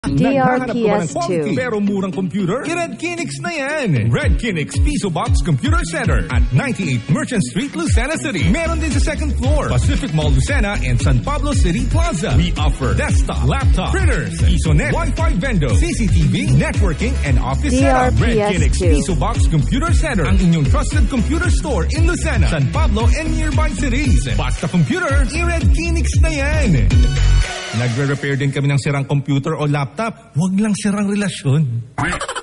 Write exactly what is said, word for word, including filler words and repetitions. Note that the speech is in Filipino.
D R Naghahanap P ka ba ng S quality two. pero murang computer? Red Kinix na yan! Red Kinix Piso Box Computer Center at ninety-eight Merchant Street, Lucena City. Meron din sa second floor, Pacific Mall, Lucena and San Pablo City Plaza. We offer desktop, laptop, printers, PisoNet, Wi-Fi vendo, C C T V, networking, and office D R setup. P S Red Kinix two. Piso Box Computer Center, ang inyong trusted computer store in Lucena, San Pablo, and nearby cities. Basta computer, i-Red Kinix na yan! Nagre-repair din kami ng sirang computer o laptop. Huwag lang sirang relasyon.